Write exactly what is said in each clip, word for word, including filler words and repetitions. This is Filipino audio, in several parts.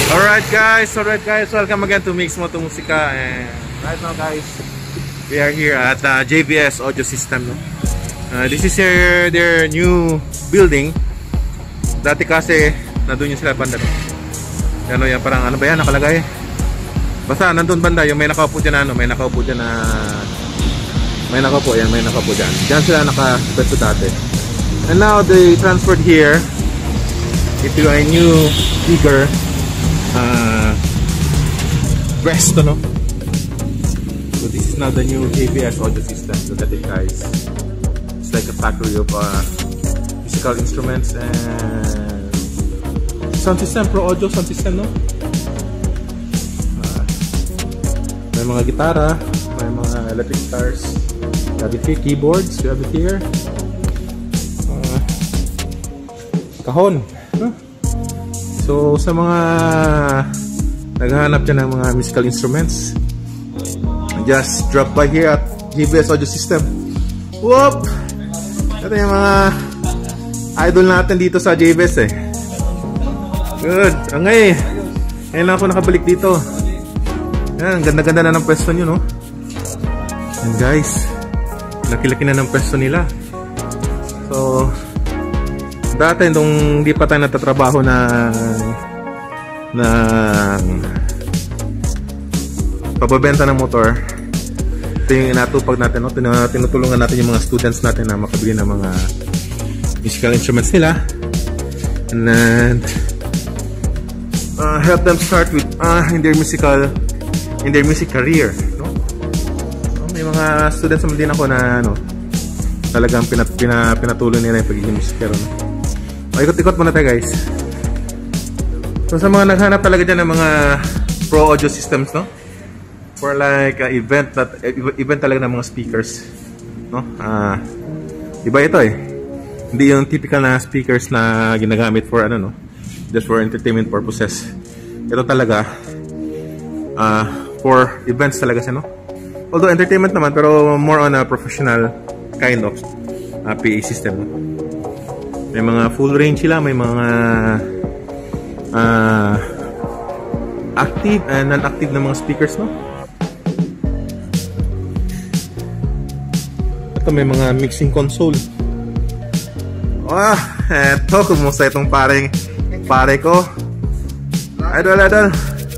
Alright guys, alright guys, welcome again to Mix Moto Musika. And right now guys, we are here at uh, J V S Audio System, no? Uh, this is their, their new building. Dati kasi nandun yung sila banda, no? Ano yan, parang ano ba yan nakalagay? Basta nandun banda yung may nakaupo dyan, ano, may nakaupo dyan na may nakaupo yan, may nakaupo dyan. Dyan sila naka-pwesto dati. And now they transferred here into a new, bigger uh, resto, no? So this is now the new J V S Audio System. Look at it guys. It's like a factory of uh, musical instruments and sound system, pro audio sound system, no? Uh, may mga gitara, may mga electric guitars. We have it here, keyboards, we have it here. Uh, kahon, no? So sa mga naghahanap dyan ng mga musical instruments, just drop by here at J V S Audio System. Whoop! Ito yung mga idol natin dito sa J V S eh. Good! Angay! Ngayon lang ako nakabalik dito. Yan, ganda-ganda na ng pwesto nyo, no? And guys, laki-laki na ng pwesto nila. So dati nung hindi pa tayo natatrabaho na na pababenta ng motor, ito yung inatupag natin, no? Tinutulungan natin yung mga students natin na makabili ng mga musical instruments nila and then uh, help them start with uh, in their musical in their music career, no? So, may mga students naman din ako na ano, talagang pinat, pina, pinatuloy nila yung pagiging musikero, no? Ikot-ikot muna tayo guys. So sa mga naghanap talaga dyan ng mga pro audio systems, no? For like uh, event that event talaga ng mga speakers, no? Ah, uh, iba ito eh. Hindi yung typical na speakers na ginagamit for ano, no? Just for entertainment purposes. Ito talaga ah uh, for events talaga siya, no? Although entertainment naman, pero more on a professional kind of uh, P A system, no? May mga full range sila, may mga uh, active and non-active na mga speakers, no? Ito may mga mixing console. Ah, eto, kumusta itong pareng pare ko? Idol, idol.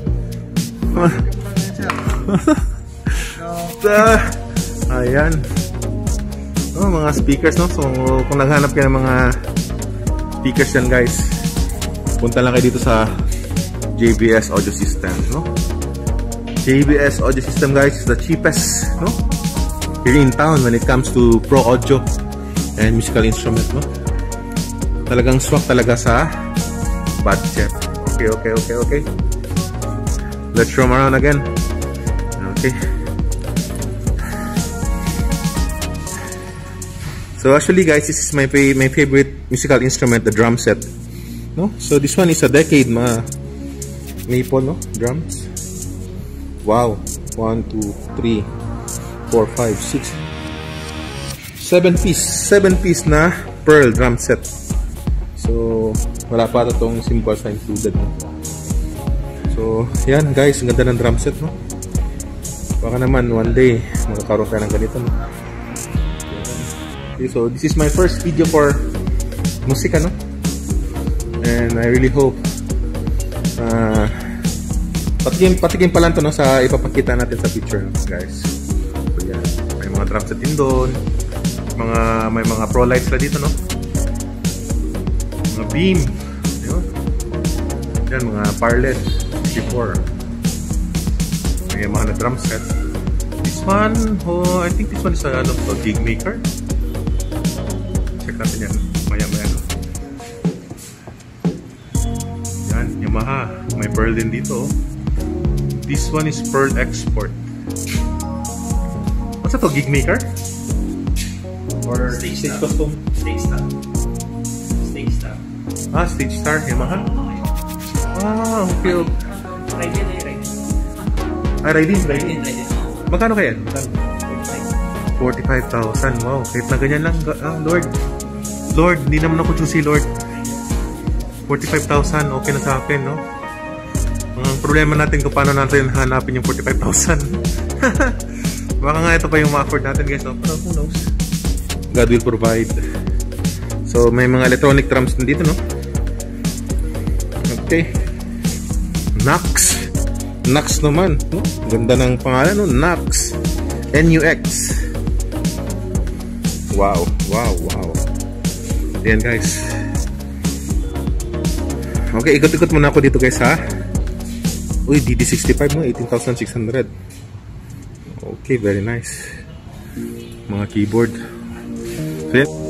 Ayan. Oh, mga speakers, no? So kung naghanap kayo ng mga speakers yan guys, punta lang kayo dito sa J V S Audio System, no? J V S Audio System guys is the cheapest, no? Here in town when it comes to pro audio and musical instrument, no? Talagang swak talaga sa budget. Okay, okay, okay, okay. Let's roam around again. Okay. So actually guys, this is my my favorite musical instrument, the drum set, no? So this one is a decade ma maple, no? Drums. Wow. One, two, three, four, five, six, seven piece, seven piece na pearl drum set. So wala pa ito tong cymbals na included, no? So yan guys, ang ganda ng drum set, no? Baka naman one day magkakaroon tayo ng ganito, no? So this is my first video for musika, no? And I really hope uh, patigin, patigin pa lang to, no? Sa ipapakita natin sa picture, no, guys. So yan, may mga drum set din doon, mga, may mga pro lights na dito, no? Mga beam, yun. Yan, mga parlet sixty-four. May mga na drum set. This one, oh, I think this one is a ano, so, gig maker. Check natin yan, maya maya. Yan, Yamaha, may pearl din dito. This one is pearl export. What's that, gig maker? Or stage, stage custom? Stage star. Stage star. Ah, stage star, Yamaha. Ah, okay. Raiden, Raiden. Ah, Raiden, Raiden. Magkano kaya? forty-five thousand. Wow, kahit na ganyan lang. Ah, Lord. Lord, hindi naman ako choosy, Lord. forty-five thousand, okay na sa akin, no? Ang problema natin kung paano natin hanapin yung forty-five thousand. Baka nga ito pa yung ma-afford natin guys, no? Pero who knows? God will provide. So may mga electronic drums din dito, no? Okay. Nux. Nux naman, no? Ganda ng pangalan, no? Nux. N U X. Wow, wow, wow. Ayan guys. Okay, ikot-ikot muna ako dito guys, ha? Uy, D D sixty-five mo, eighteen thousand six hundred. Okay, very nice. Mga keyboard. So, yeah.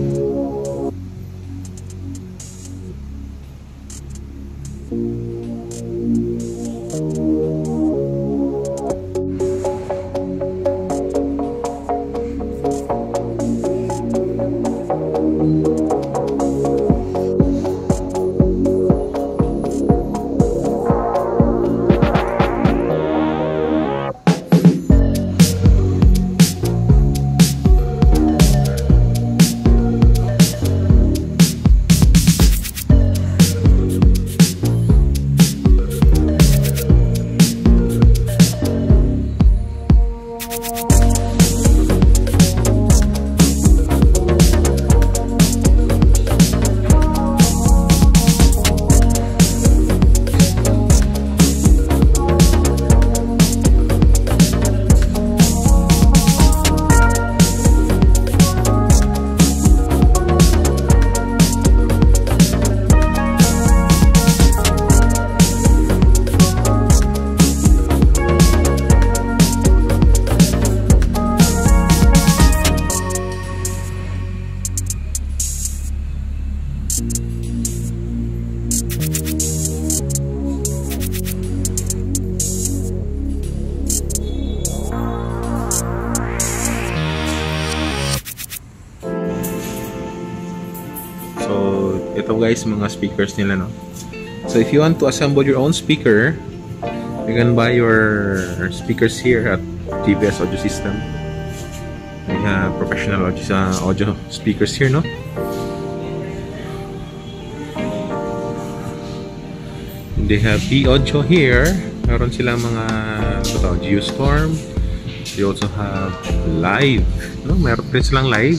So, ito guys, mga speakers nila, no? So, if you want to assemble your own speaker, you can buy your speakers here at J V S Audio System. We have professional audio, uh, audio speakers here, no? They have E-Audio here. Meron sila mga ito to, Geostorm. They also have live, no? Meron din silang live.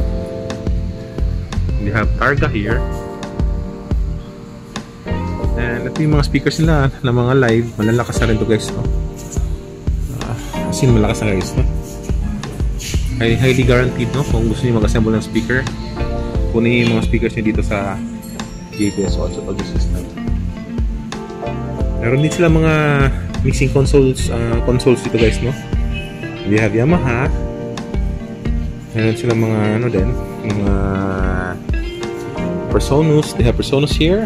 They have Targa here. And ito yung mga speakers nila na mga live. Malalakas na rin to guys, no? Uh, as in, malakas na guys, no? Highly, highly guaranteed, no? Kung gusto niyo mag-assemble ng speaker, kunin yung mga speakers niyo dito sa J V S Audio System. Meron din sila mga mixing consoles uh, consoles dito guys, no? They have Yamaha. Meron sila mga ano din, mga Presonus. They have Presonus here.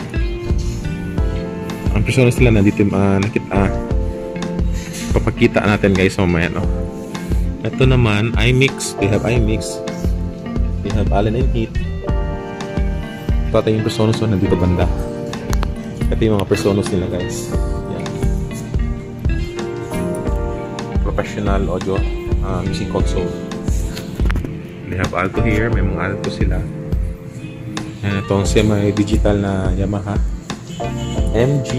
Ang Presonus nila nandito uh, nakita uh, papakita natin guys mamaya, no? Ito naman iMix. They have iMix. They have Allen and Heath. Ito ata yung Presonus, so nandito banda. Ito yung mga Presonus nila guys. Yan. Professional audio uh, music console. They have Alto here. May mga Alto sila. Yan, itong semi-digital na Yamaha M G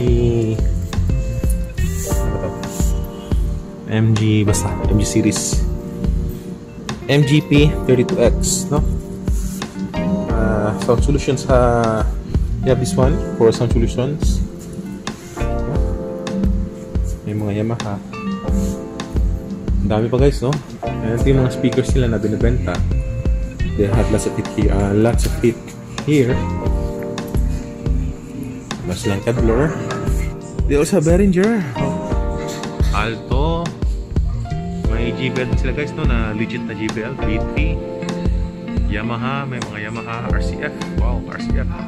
ano ba to? M G basta M G series M G P thirty-two X, no? Uh, sound solutions ha. You have this one for sound solutions. May mga Yamaha. Ang dami pa guys, no? Ayan, ito yung mga speakers nila na binibenta. They have lots of it here, uh, lots of it here. Mas lang Kevlar. They also have Behringer. Alto. May J B L sila guys, no? Na legit na J B L. B three. Yamaha. May mga Yamaha R C F. Wow, R C F.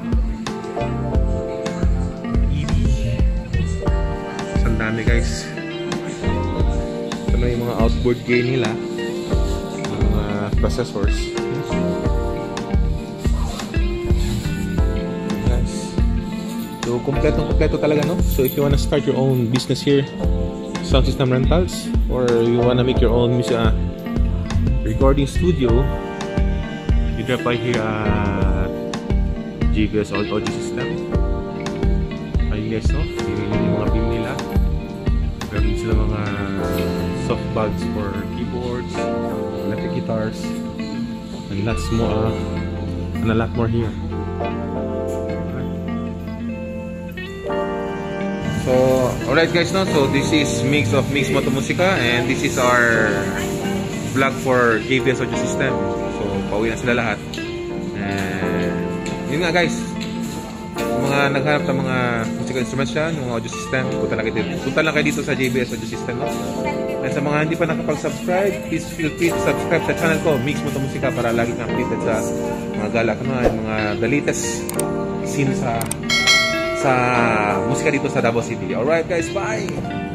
E V. Sandami guys. Ito na yung mga outboard gain nila. Mga processors. So, kompletong-kompleto talaga, no? So, if you wanna start your own business here, sound system rentals, or you wanna make your own music, uh, recording studio, you drop by here at J V S Audio System. Ayun guys, no? Yun yung mga beam nila. sila mga soft bags for keyboards, electric guitars, and lots more, uh, and a lot more here. So, alright guys, no? So this is mix of Mix Moto Musica, and this is our vlog for J V S Audio System. So, pauwi na sila lahat. And yun nga guys, yung mga naghanap ng mga musical instruments dyan, yung audio system, punta lang kayo dito, punta lang kayo dito sa J V S Audio System, no? And sa mga hindi pa nakapag-subscribe, please feel free to subscribe sa channel ko, Mix Moto Musica, para lagi kang updated sa mga galak, no? Mga the latest scene sa sa musika dito sa Davao City. Alright guys, bye!